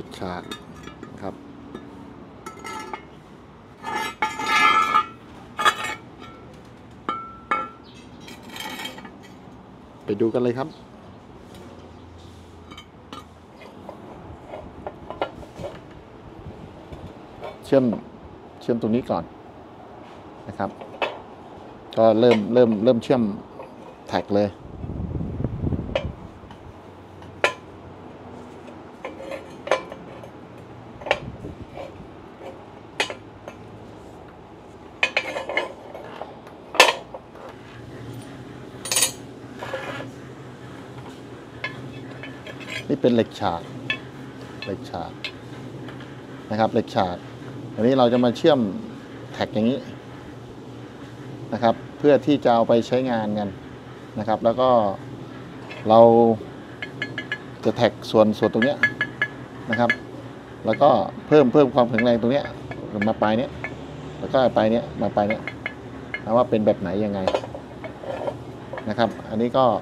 ล็กฉากครับไปดูกันเลยครับเชื่อมตรงนี้ก่อนนะครับก็เริ่มเชื่อมแท็กเลยนี่เป็นเหล็กฉากนะครับเหล็กฉากอันนี้เราจะมาเชื่อมแท็กอย่างนี้นะครับเพื่อที่จะเอาไปใช้งานกันนะครับแล้วก็เราจะแท็กส่วนตรงเนี้ยนะครับแล้วก็เพิ่มความแข็งแรงตรงเนี้ยมาปลายเนี้ยแล้วก็ปลายเนี้ยมาปลายเนี้ยนะว่าเป็นแบบไหนยังไงนะครับอันนี้ก็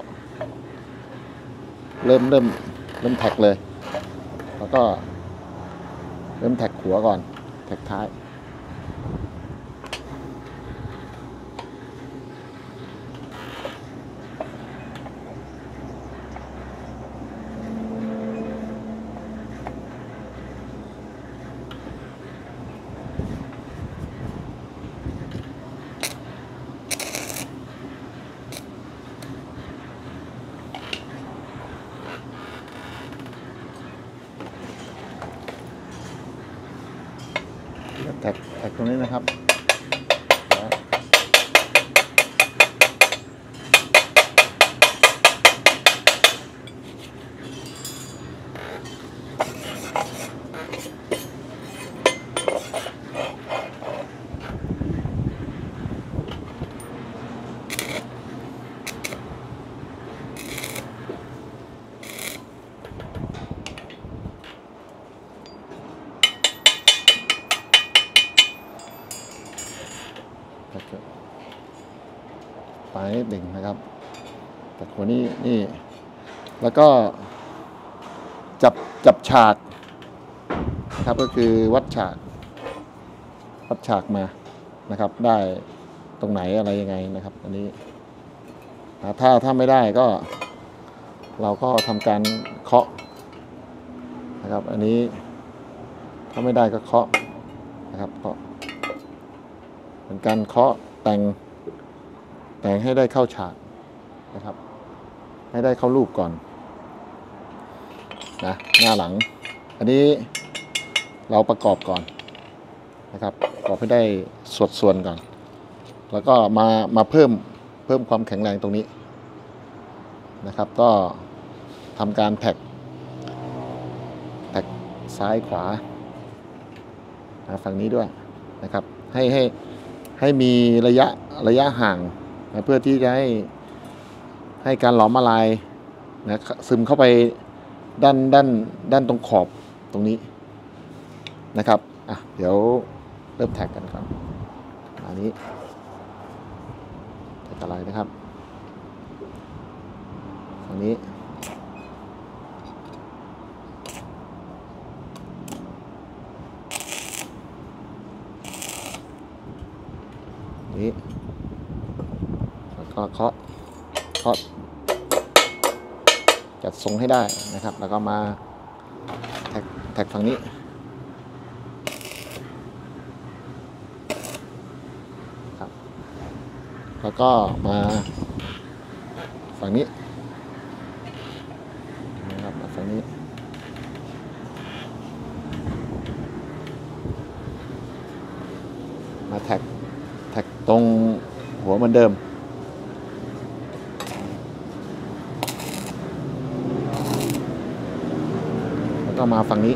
เริ่มแท็กเลยแล้วก็เริ่มแท็กหัวก่อนแท็กท้ายแท็กตรงนี้นะครับปลายนิดหนึ่งนะครับแต่หัวนี่แล้วก็จับฉากครับก็คือวัดฉากมานะครับได้ตรงไหนอะไรยังไงนะครับอันนี้ถ้าไม่ได้ก็เราก็ทำการเคาะนะครับอันนี้ถ้าไม่ได้ก็เคาะนะครับเคาะเป็นการเคาะแต่งให้ได้เข้าฉากนะครับให้ได้เข้ารูปก่อนนะหน้าหลังอันนี้เราประกอบก่อนนะครับประกอบให้ได้ส่วนก่อนแล้วก็มาเพิ่มความแข็งแรงตรงนี้นะครับก็ทำการแท็กซ้ายขวาฝั่งนี้ด้วยนะครับให้มีระยะห่างนะเพื่อที่จะให้การหลอมละลายนะซึมเข้าไปด้านตรงขอบตรงนี้นะครับเดี๋ยวเริ่มแท็กกันครับอันนี้แท็กอะไรนะครับฝั่งนี้แล้วก็เคาะจัดทรงให้ได้นะครับแล้วก็มาแท็กฝั่งนี้ครับแล้วก็มาฝั่งนี้นะครับมาฝั่งนี้มาแท็กตรงหัวเหมือนเดิมแล้วก็มาฝั่งนี้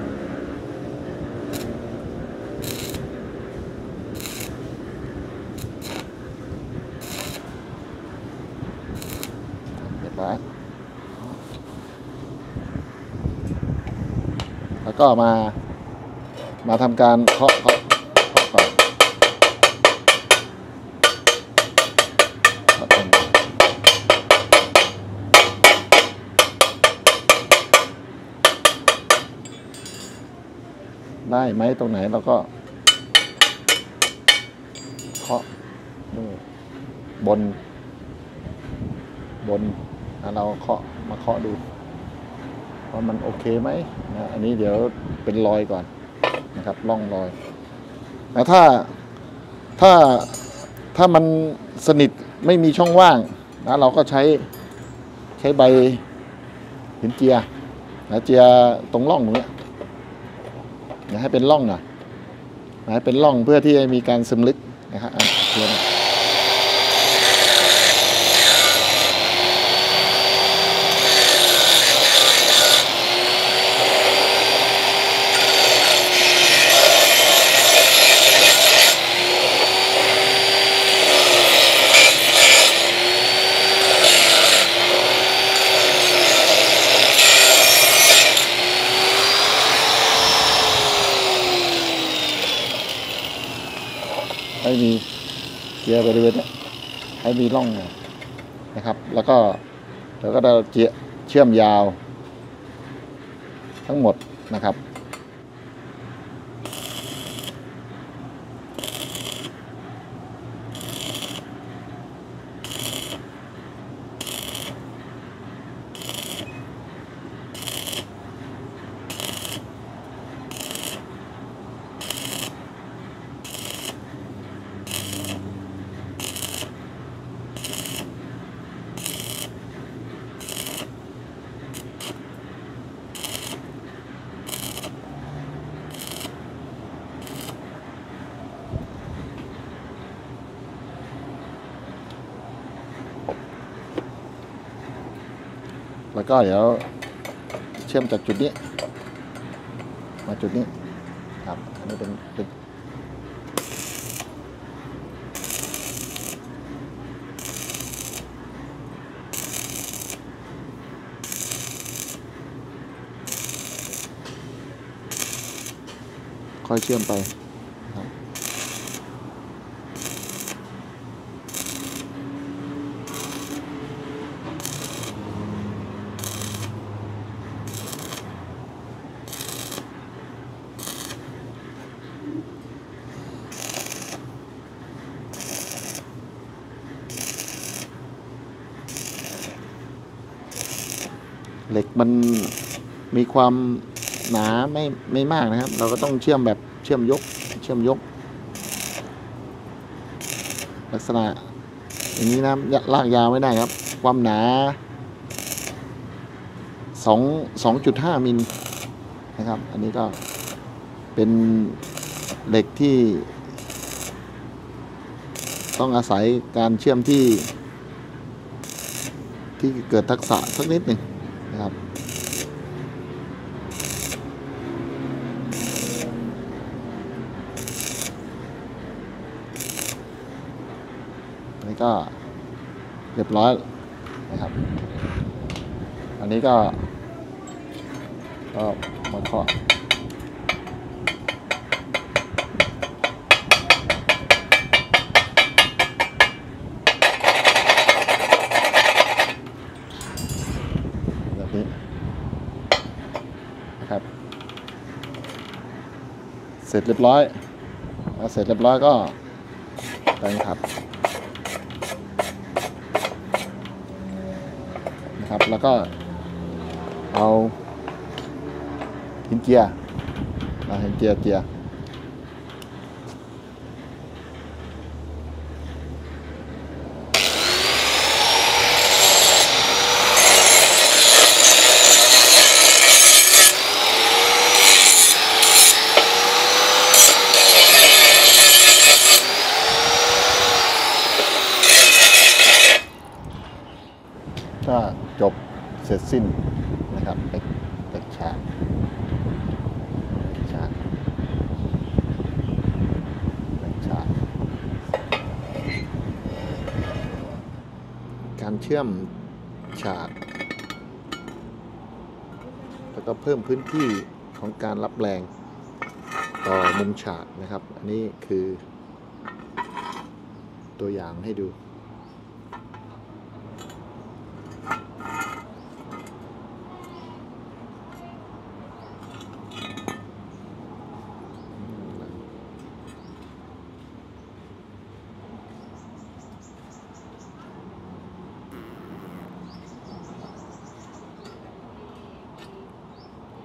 เรียบร้อยแล้วก็มาทำการเคาะก่อนได้ไหมตรงไหนเราก็เคาะบนเราเคาะมาเคาะดูว่ามันโอเคไหมนะอันนี้เดี๋ยวเป็นรอยก่อนนะครับร่องรอยแล้วถ้ามันสนิทไม่มีช่องว่างนะเราก็ใช้ใบหินเจียนะเจียตรงร่องตรงนี้อย่าให้เป็นร่องหน่อยให้เป็นร่องเพื่อที่จะมีการซึมลึกนะครับเทียนให้มีเจียบริเวณนี้ให้มีร่องนะครับ แล้วก็เราก็จะเชื่อมยาวทั้งหมดนะครับ แล้วก็เดี๋ยวเชื่อมจากจุดนี้มาจุดนี้ครับอันนี้เป็นค่อยเชื่อมไปครับเหล็กมันมีความหนาไม่มากนะครับเราก็ต้องเชื่อมแบบเชื่อมยกลักษณะอย่างนี้นะลากยาวไม่ได้ครับความหนา2.5 มิลนะครับอันนี้ก็เป็นเหล็กที่ต้องอาศัยการเชื่อมที่เกิดทักษะสักนิดหนึ่งนะครับนี่ก็เรียบร้อยนะครับอันนี้ก็มาเคาะแบบนี้นะครับเสร็จเรียบร้อยก็แปรงขัดนะครับแล้วก็เอาหินเจียหินเจียก็จบเสร็จสิ้นนะครับเป็กฉากการเชื่อมฉากแล้วก็เพิ่มพื้นที่ของการรับแรงต่อมุมฉากนะครับอันนี้คือตัวอย่างให้ดู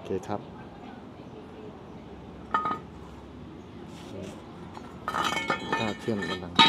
ครับถ้าเชื่อมกำลัง